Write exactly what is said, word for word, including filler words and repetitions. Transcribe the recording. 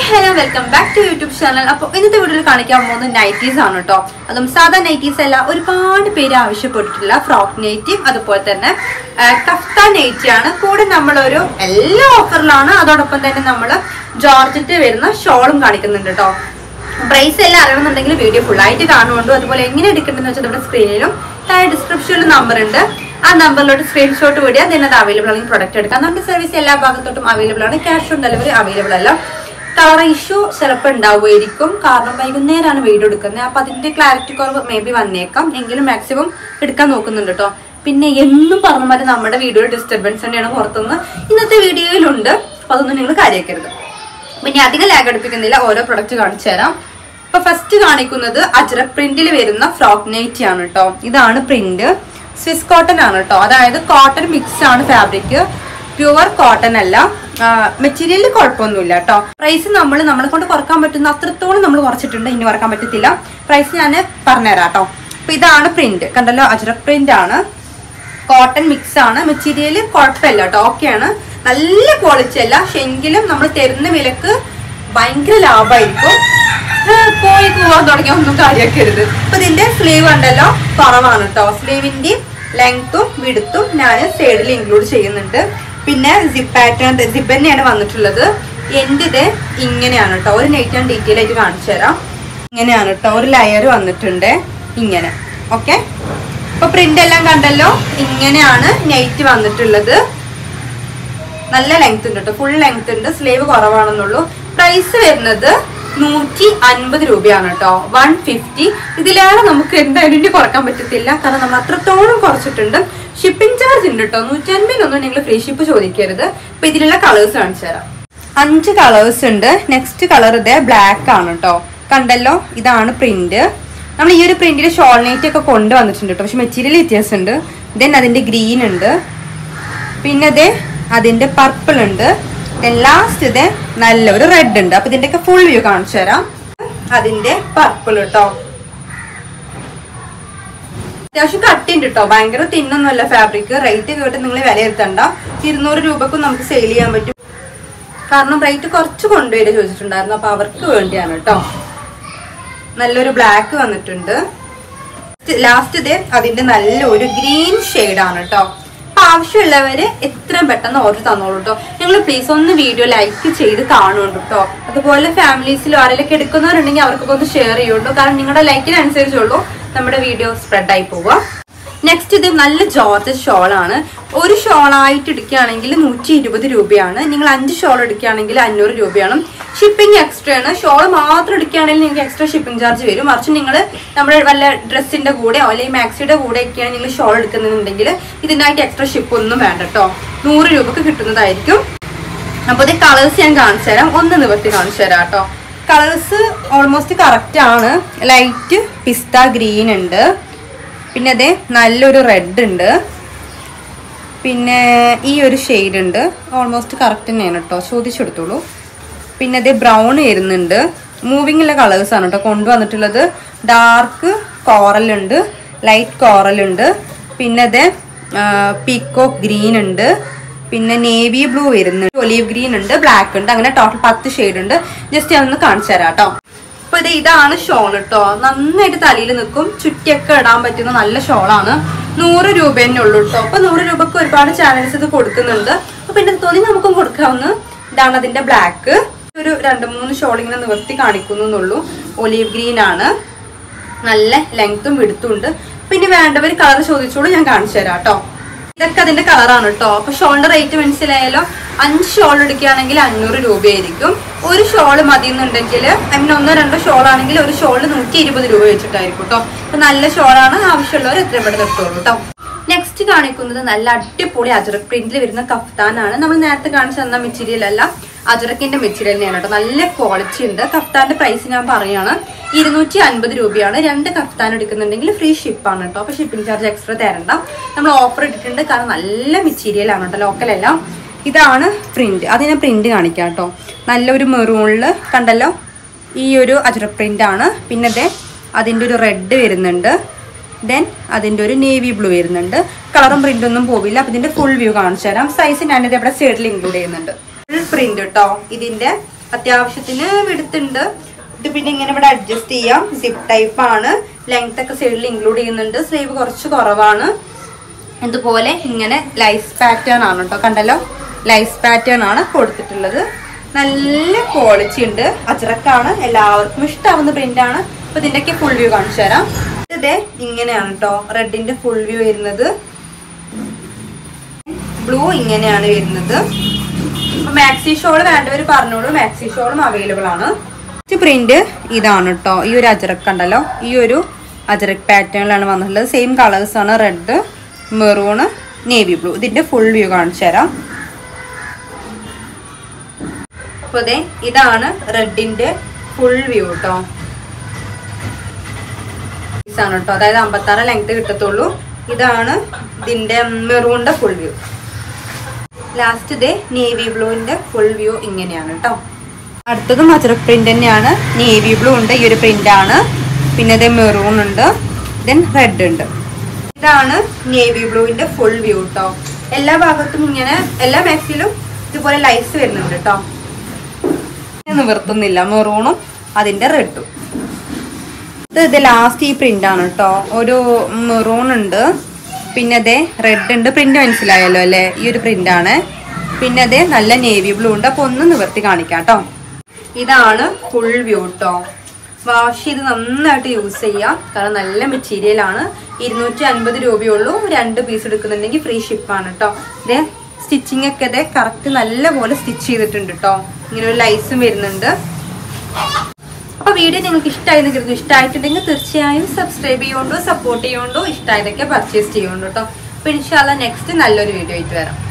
hello, welcome back to YouTube channel. അപ്പോൾ ഇന്നത്തെ വീഡിയോയിൽ കാണിക്കാൻ പോകുന്നത് നൈറ്റീസ് ആണ് കേട്ടോ. അതും സാധാ നൈറ്റീസ് അല്ല, ഒരുപാട് പേര് ആവശ്യപ്പെട്ടിട്ടുള്ള ഫ്രോക്ക് നൈറ്റിയും അതുപോലെ തന്നെ കഫ്താൻ നൈറ്റിയാണ്. കൂടെ നമ്മളൊരു എല്ലാ ഓഫറിലാണ്. അതോടൊപ്പം തന്നെ നമ്മൾ ജോർജറ്റ് വരുന്ന ഷോളും കാണിക്കുന്നുണ്ട് കേട്ടോ. പ്രൈസ് എല്ലാം അറിയണമെന്നുണ്ടെങ്കിൽ വീഡിയോ ഫുൾ ആയിട്ട് കാണുന്നുണ്ട്. അതുപോലെ എങ്ങനെ എടുക്കേണ്ടതെന്ന് വെച്ചാൽ നമ്മുടെ സ്ക്രീനിലും താഴെ ഡിസ്ക്രിപ്ഷനിലും നമ്പർ ഉണ്ട്. ആ നമ്പറിലോട്ട് സ്ക്രീൻഷോട്ട് വിടുക. then അത് അവൈലബിൾ ആണെങ്കിൽ പ്രൊഡക്റ്റ് എടുക്കാം. നമ്മുടെ സർവീസ് എല്ലാ ഭാഗത്തോട്ടും അവൈലബിൾ ആണ്. ക്യാഷ് ഓൺ ഡെലിവറി അവൈലബിൾ അല്ല. കളർ ഇഷ്യൂ ചിലപ്പോൾ ഉണ്ടാവുമായിരിക്കും, കാരണം വൈകുന്നേരമാണ് വീഡിയോ എടുക്കുന്നത്. അപ്പൊ അതിന്റെ ക്ലാരിറ്റി കുറവ് മേ ബി വന്നേക്കാം. എങ്കിലും മാക്സിമം എടുക്കാൻ നോക്കുന്നുണ്ട് കേട്ടോ. പിന്നെ എന്നും പറഞ്ഞ മാതിരി നമ്മുടെ വീഡിയോ ഡിസ്റ്റർബൻസ് തന്നെയാണ് പുറത്തുനിന്ന് ഇന്നത്തെ വീഡിയോയിലുണ്ട്. അപ്പൊ അതൊന്നും നിങ്ങൾ കാര്യമാക്കരുത്. പിന്നെ അധികം ലാഗ് അടുപ്പിക്കുന്നില്ല, ഓരോ പ്രൊഡക്റ്റ് കാണിച്ചു തരാം. ഇപ്പൊ ഫസ്റ്റ് കാണിക്കുന്നത് അജ്രക് പ്രിന്റിൽ വരുന്ന ഫ്രോക്ക് നൈറ്റി ആണ് കേട്ടോ. ഇതാണ് പ്രിന്റ്. സ്വിസ് കോട്ടൺ ആണ് കേട്ടോ. അതായത് കോട്ടൺ മിക്സ് ആണ് ഫാബ്രിക്, പ്യുവർ കോട്ടൺ അല്ല. മെറ്റീരിയലിൽ കുഴപ്പമൊന്നുമില്ല കേട്ടോ. പ്രൈസ് നമ്മൾ നമ്മളെ കൊണ്ട് കുറക്കാൻ പറ്റുന്ന അത്രത്തോളം നമ്മൾ കുറച്ചിട്ടുണ്ട്. ഇനി കുറക്കാൻ പറ്റത്തില്ല. പ്രൈസ് ഞാൻ പറഞ്ഞുതരാം കേട്ടോ. അപ്പൊ ഇതാണ് പ്രിന്റ്, കണ്ടല്ലോ, അജ്രക് പ്രിന്റ് ആണ്. കോട്ടൺ മിക്സ് ആണ്. മെറ്റീരിയൽ കുഴപ്പമില്ല കേട്ടോ, ഓക്കെയാണ്. നല്ല ക്വാളിറ്റി അല്ല, പക്ഷെ എങ്കിലും നമ്മൾ തരുന്ന വിലക്ക് ഭയങ്കര ലാഭമായിരിക്കും. പോയി പോവാൻ തുടങ്ങിയ ഒന്നും കാര്യമാക്കരുത്. അപ്പൊ ഇതിന്റെ സ്ലീവ് ഉണ്ടല്ലോ കുറവാണ് കേട്ടോ. സ്ലീവിന്റെ ലെങ്ത്തും വിടുത്തും ഞാൻ സൈഡിൽ ഇൻക്ലൂഡ് ചെയ്യുന്നുണ്ട്. പിന്നെ സിപ്പ് പാറ്റേൺ സിപ്പ് തന്നെയാണ് വന്നിട്ടുള്ളത്. എൻ്റെ ഇത് ഇങ്ങനെയാണ് കേട്ടോ. ഒരു നൈറ്റ് ഞാൻ ഡീറ്റെയിൽ ആയിട്ട് കാണിച്ചു തരാം. ഇങ്ങനെയാണ് കേട്ടോ, ഒരു ലെയർ വന്നിട്ടുണ്ട് ഇങ്ങനെ. ഓക്കെ, അപ്പൊ പ്രിന്റ് എല്ലാം കണ്ടല്ലോ. ഇങ്ങനെയാണ് നൈറ്റ് വന്നിട്ടുള്ളത്. നല്ല ലെങ്ത് ഉണ്ട് കേട്ടോ, ഫുൾ ലെങ്ത് ഉണ്ട്. സ്ലീവ് കുറവാണെന്നുള്ളൂ. പ്രൈസ് വരുന്നത് നൂറ്റി അൻപത് രൂപയാണ് കേട്ടോ. One fifty. ഇതിലേറെ നമുക്ക് എന്തായാലും ഇനി കുറക്കാൻ പറ്റത്തില്ല, കാരണം നമ്മൾ അത്രത്തോളം കുറച്ചിട്ടുണ്ട്. ഷിപ്പിംഗ് ചാർജ് ഉണ്ട് കേട്ടോ. നൂറ്റി അൻപതിനൊന്നും നിങ്ങൾ ഫ്രീ ഷിപ്പ് ചോദിക്കരുത്. അപ്പൊ ഇതിലുള്ള കളേഴ്സ് കാണിച്ചു തരാം. അഞ്ച് കളേഴ്സ് ഉണ്ട്. നെക്സ്റ്റ് കളർ ഇതേ ബ്ലാക്ക് ആണ് കേട്ടോ. കണ്ടല്ലോ, ഇതാണ് പ്രിന്റ്. നമ്മൾ ഈ ഒരു പ്രിന്റിൽ ഷോൾ നൈറ്റ് ഒക്കെ കൊണ്ടുവന്നിട്ടുണ്ട് കേട്ടോ, പക്ഷെ മെറ്റീരിയൽ വ്യത്യാസമുണ്ട്. ദെൻ അതിന്റെ ഗ്രീൻ ഉണ്ട്, പിന്നെ ഇതേ അതിന്റെ പർപ്പിൾ ഉണ്ട്, ലാസ്റ്റ് ഇതേ നല്ലൊരു റെഡ് ഉണ്ട്. അപ്പൊ ഇതിന്റെ ഒക്കെ ഫുൾ വ്യൂ കാണിച്ചു തരാം. അതിന്റെ പർപ്പിൾ കേട്ടോ. അത്യാവശ്യം കട്ടിണ്ട് കേട്ടോ, ഭയങ്കര തിന്നൊന്നുമല്ല ഫാബ്രിക്. റേറ്റ് കേട്ട് നിങ്ങൾ വിലയിരുത്തണ്ട. ഇരുന്നൂറ് രൂപക്കും നമുക്ക് സെയിൽ ചെയ്യാൻ പറ്റും, കാരണം റേറ്റ് കുറച്ച് കൊണ്ടുവരിക ചോദിച്ചിട്ടുണ്ടായിരുന്നു. അപ്പൊ അവർക്ക് വേണ്ടിയാണ് കേട്ടോ. നല്ലൊരു ബ്ലാക്ക് വന്നിട്ടുണ്ട്. ലാസ്റ്റ് ഇതേ അതിന്റെ നല്ലൊരു ഗ്രീൻ ഷെയ്ഡാണ് കേട്ടോ. ആവശ്യമുള്ളവര് എത്രയും പെട്ടെന്ന് ഓർഡർ തന്നോളൂ കേട്ടോ. നിങ്ങൾ പ്ലീസ് ഒന്ന് വീഡിയോ ലൈക്ക് ചെയ്ത് കാണുന്നുണ്ട് കേട്ടോ. അതുപോലെ ഫാമിലീസിലും ആരെങ്കിലും എടുക്കുന്നവരുണ്ടെങ്കിൽ അവർക്കൊക്കെ ഒന്ന് ഷെയർ ചെയ്യുള്ളൂ, കാരണം നിങ്ങളുടെ ലൈക്കിനനുസരിച്ചുള്ളൂ നമ്മുടെ വീഡിയോ സ്പ്രെഡ് ആയി പോവുക. നെക്സ്റ്റ് ഇത് നല്ല ജോർജറ്റ് ഷോളാണ്. ഒരു ഷോളായിട്ട് എടുക്കുകയാണെങ്കിൽ നൂറ്റി ഇരുപത് രൂപയാണ്. നിങ്ങൾ അഞ്ച് ഷോൾ എടുക്കുകയാണെങ്കിൽ അഞ്ഞൂറ് രൂപയാണ്. ഷിപ്പിംഗ് എക്സ്ട്രാ ആണ്. ഷോൾ മാത്രം എടുക്കുകയാണെങ്കിൽ നിങ്ങൾക്ക് എക്സ്ട്രാ ഷിപ്പിംഗ് ചാർജ് വരും. മറിച്ച് നിങ്ങൾ നമ്മുടെ വല്ല ഡ്രസ്സിന്റെ കൂടെ അല്ലെങ്കിൽ മാക്സിയുടെ കൂടെ ഒക്കെയാണ് നിങ്ങൾ ഷോൾ എടുക്കുന്നുണ്ടെങ്കിൽ ഇതിനായിട്ട് എക്സ്ട്രാ ഷിപ്പ് ഒന്നും വേണ്ട കേട്ടോ. നൂറ് രൂപക്ക് കിട്ടുന്നതായിരിക്കും. അപ്പോൾ ഇത് കളേഴ്സ് ഞാൻ കാണിച്ചു തരാം. ഒന്ന് നിവർത്തി കാണിച്ചു തരാം കേട്ടോ. കളേഴ്സ് ഓൾമോസ്റ്റ് കറക്റ്റ് ആണ്. ലൈറ്റ് പിസ്ത ഗ്രീൻ ഉണ്ട്, പിന്നെ അതെ നല്ലൊരു റെഡ് ഉണ്ട്, പിന്നെ ഈ ഒരു ഷെയ്ഡ് ഉണ്ട്. ഓൾമോസ്റ്റ് കറക്റ്റ് തന്നെയാണ് കേട്ടോ, ചോദിച്ചെടുത്തോളൂ. പിന്നെ അതേ ബ്രൗൺ വരുന്നുണ്ട്. മൂവിങ്ങുള്ള കളേഴ്സാണ് കേട്ടോ കൊണ്ടുവന്നിട്ടുള്ളത്. ഡാർക്ക് കോറൽ ഉണ്ട്, ലൈറ്റ് കോറൽ ഉണ്ട്, പിന്നെ അതേ പീക്കോക്ക് ഗ്രീൻ ഉണ്ട്, പിന്നെ നേവി ബ്ലൂ വരുന്നുണ്ട്, ഒലീവ് ഗ്രീൻ ഉണ്ട്, ബ്ലാക്ക് ഉണ്ട്. അങ്ങനെ ടോട്ടൽ പത്ത് ഷെയ്ഡ് ഉണ്ട്. ജസ്റ്റ് ഞാനൊന്ന് കാണിച്ചു തരാം കേട്ടോ. അപ്പൊ ഇത് ഇതാണ് ഷോൾ കേട്ടോ. നന്നായിട്ട് തലയിൽ നിൽക്കും, ചുറ്റിയൊക്കെ ഇടാൻ പറ്റുന്ന നല്ല ഷോളാണ്. നൂറ് രൂപ തന്നെ ഉള്ളൂ കേട്ടോ. അപ്പൊ നൂറ് രൂപക്ക് ഒരുപാട് ചാനൽസ് ഇത് കൊടുക്കുന്നുണ്ട്. അപ്പൊ പിന്നെ തോന്നി നമുക്കും കൊടുക്കാവുന്ന. ഇതാണ് അതിന്റെ ബ്ലാക്ക്. ഒരു രണ്ട് മൂന്ന് ഷോൾ ഇങ്ങനെ നിവർത്തി കാണിക്കുന്നുള്ളൂ. ഒലീവ് ഗ്രീൻ ആണ്, നല്ല ലെങ്ത്തും വിടുത്തും ഉണ്ട്. പിന്നെ വേണ്ടവർ കളർ ചോദിച്ചോളൂ, ഞാൻ കാണിച്ചു തരാം കേട്ടോ. ഇതൊക്കെ അതിന്റെ കളറാണ് കേട്ടോ. അപ്പൊ ഷോളിന്റെ റേറ്റ് മനസ്സിലായാലോ. അഞ്ച് ഷോൾ എടുക്കുകയാണെങ്കിൽ അഞ്ഞൂറ് രൂപയായിരിക്കും. ഒരു ഷോള് മതി എന്നുണ്ടെങ്കിൽ, ഐ മീൻ ഒന്നോ രണ്ടോ ഷോൾ ആണെങ്കിൽ ഒരു ഷോളിന് നൂറ്റി ഇരുപത് രൂപ വെച്ചിട്ടായിരിക്കും കേട്ടോ. അപ്പൊ നല്ല ഷോളാണ്. ആവശ്യമുള്ളവർ എത്രയും പെട്ടെന്ന് എടുത്തോളൂ കേട്ടോ. നെക്സ്റ്റ് കാണിക്കുന്നത് നല്ല അടിപൊളി അജ്രക് പ്രിന്റിൽ വരുന്ന കഫ്താനാണ്. നമ്മൾ നേരത്തെ കാണിച്ചു തന്ന മെറ്റീരിയൽ അല്ല, അജ്രക്കിന്റെ മെറ്റീരിയൽ തന്നെയാണ് കേട്ടോ. നല്ല ക്വാളിറ്റി ഉണ്ട്. കഫ്താന്റെ പ്രൈസ് ഞാൻ പറയാണ്, ഇരുന്നൂറ്റി അൻപത് രൂപയാണ്. രണ്ട് കഫ്താൻ എടുക്കുന്നുണ്ടെങ്കിൽ ഫ്രീ ഷിപ്പാണ് കേട്ടോ. അപ്പൊ ഷിപ്പിംഗ് ചാർജ് എക്സ്ട്രാ തരണ്ട. നമ്മൾ ഓഫർ ഇട്ടിട്ടുണ്ട്, കാരണം നല്ല മെറ്റീരിയൽ ആണ് കേട്ടോ, ലോക്കലെല്ലാം. ഇതാണ് പ്രിന്റ്. അത് ഞാൻ പ്രിന്റ് കാണിക്കാം കേട്ടോ. നല്ലൊരു മെറൂണില് കണ്ടല്ലോ, ഈ ഒരു അജ്രക് പ്രിന്റ് ആണ്. പിന്നെ ദേ അതിൻ്റെ ഒരു റെഡ് വരുന്നുണ്ട്, ദെൻ അതിൻ്റെ ഒരു നേവി ബ്ലൂ വരുന്നുണ്ട്. കളറും പ്രിന്റ് ഒന്നും പോവില്ല. അപ്പൊ ഇതിന്റെ ഫുൾ വ്യൂ കാണിച്ചു തരാം. സൈസ് ഞാനിത് ഇവിടെ സൈഡിൽ ഇൻക്ലൂഡ് ചെയ്യുന്നുണ്ട്. ഫുൾ പ്രിന്റ് കേട്ടോ. ഇതിന്റെ അത്യാവശ്യത്തിന് വിടുത്തുണ്ട്. ഇത് പിന്നെ ഇങ്ങനെ ഇവിടെ അഡ്ജസ്റ്റ് ചെയ്യാം. സിപ്പ് ടൈപ്പ് ആണ്. ലെങ്ത് ഒക്കെ സൈഡിൽ ഇൻക്ലൂഡ് ചെയ്യുന്നുണ്ട്. സ്ലീവ് കുറച്ച് കുറവാണ്. ഇതുപോലെ ഇങ്ങനെ ലൈസ് പാറ്റേൺ ആണ് കേട്ടോ. കണ്ടല്ലോ, ലൈസ് പാറ്റേൺ ആണ് കൊടുത്തിട്ടുള്ളത്. നല്ല ക്വാളിറ്റി ഉണ്ട്. അജ്രക്കാണ്, എല്ലാവർക്കും ഇഷ്ടമാവുന്ന പ്രിന്റ് ആണ്. അപ്പൊ ഇതിന്റെയൊക്കെ ഫുൾ വ്യൂ കാണിച്ചു തരാം. ഇതേ ഇങ്ങനെയാണ് കേട്ടോ റെഡിന്റെ ഫുൾ വ്യൂ വരുന്നത്. ബ്ലൂ ഇങ്ങനെയാണ് വരുന്നത്. അപ്പൊ മാക്സി ഷോൾ വേണ്ടവർ പറഞ്ഞോളൂ, മാക്സി ഷോളും അവൈലബിൾ ആണ്. പ്രിന്റ് ഇതാണ് കേട്ടോ. ഈ ഒരു അജ്രക്ക് ഉണ്ടല്ലോ, ഈ ഒരു അജ്രക് പാറ്റേണിലാണ് വന്നിട്ടുള്ളത്. സെയിം കളേഴ്സ് ആണ്, റെഡ്, മെറൂണ്, നേവി ബ്ലൂ. ഇതിന്റെ ഫുൾ വ്യൂ കാണിച്ചു തരാം. അപ്പൊ അതെ ഇതാണ് റെഡിന്റെ ഫുൾ വ്യൂ കേട്ടോ. ആണ് കേട്ടോ, അതായത് അമ്പത്താറ് ലെങ്ത് കിട്ടത്തുള്ളൂ. ഇതാണ് ഇതിന്റെ മെറൂണിന്റെ ഫുൾ വ്യൂ. ലാസ്റ്റ് ഇതേ നേവി ബ്ലൂവിന്റെ ഫുൾ വ്യൂ ഇങ്ങനെയാണ് കേട്ടോ. അടുത്തതും അജ്രക് പ്രിന്റ് തന്നെയാണ്. നേവി ബ്ലൂ ഉണ്ട്, ഈ ഒരു പ്രിന്റ് ആണ്. പിന്നെ ഇതേ മെറൂൺ ഉണ്ട്, ദെൻ റെഡ് ഉണ്ട്. ഇതാണ് നേവി ബ്ലൂവിന്റെ ഫുൾ വ്യൂ കേട്ടോ. എല്ലാ ഭാഗത്തും ഇങ്ങനെ എല്ലാ മാക്സിലും ഇതുപോലെ ലൈസ് വരുന്നുണ്ട് കേട്ടോ. നിവർത്തുന്നില്ല. മെറൂണും അതിന്റെ റെഡും. ഇത് ഇത് ലാസ്റ്റ് ഈ പ്രിന്റ് ആണ് കേട്ടോ. ഒരു മെറൂൺ ഉണ്ട്, പിന്നെ അതേ റെഡ് ഉണ്ട്. പ്രിന്റ് മനസ്സിലായല്ലോ അല്ലേ? ഈ ഒരു പ്രിന്റ് ആണ്. പിന്നെ അതേ നല്ല നേവി ബ്ലൂ ഉണ്ട്. അപ്പൊ ഒന്ന് നിവർത്തി കാണിക്കാം കേട്ടോ. ഇതാണ് ഫുൾ വ്യൂ കേട്ടോ. വാഷ് ചെയ്ത് നന്നായിട്ട് യൂസ് ചെയ്യാം, കാരണം നല്ല മെറ്റീരിയൽ ആണ്. ഇരുന്നൂറ്റി അൻപത് രൂപയുള്ളൂ. രണ്ട് പീസ് എടുക്കുന്നുണ്ടെങ്കിൽ ഫ്രീ ഷിപ്പാണ് കേട്ടോ. ഇതേ സ്റ്റിച്ചിങ് ഒക്കെ ഇതേ കറക്റ്റ് നല്ലപോലെ സ്റ്റിച്ച് ചെയ്തിട്ടുണ്ട് കേട്ടോ. ഇങ്ങനെ ഒരു ലൈസും വരുന്നുണ്ട്. അപ്പൊ വീഡിയോ നിങ്ങൾക്ക് ഇഷ്ടമായെന്ന് കരുതുന്നു. ഇഷ്ടമായിട്ടുണ്ടെങ്കിൽ തീർച്ചയായും സബ്സ്ക്രൈബ് ചെയ്യുകൊണ്ടോ സപ്പോർട്ട് ചെയ്യുകൊണ്ടോ ഇഷ്ടമായതൊക്കെ പർച്ചേസ് ചെയ്യുകൊണ്ടോ കേട്ടോ. അപ്പൊ ഇൻഷാല്ലാ നെക്സ്റ്റ് നല്ലൊരു വീഡിയോ ആയിട്ട് വരാം.